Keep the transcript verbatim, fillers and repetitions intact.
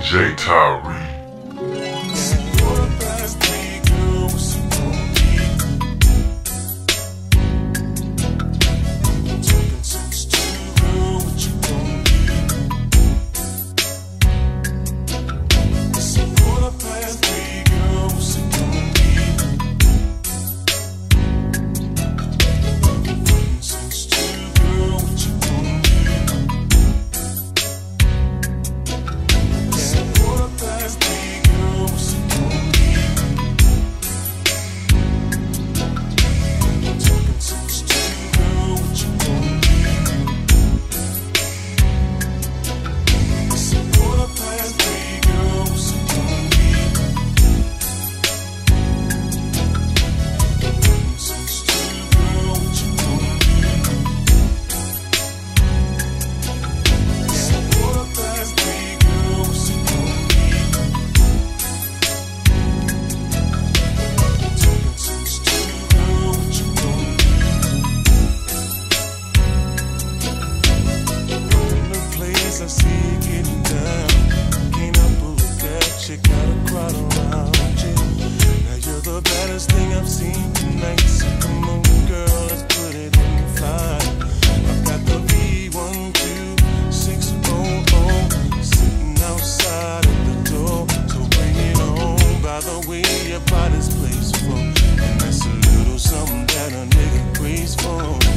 J Tyree. I see you getting down. Can't help but look at you, got a crowd around you. Now you're the baddest thing I've seen tonight. So come on, girl, let's put it in flight. I've got the V one two six oh oh sitting outside at the door. So bring it on. By the way, your body's placed for, and that's a little something that a nigga prays for.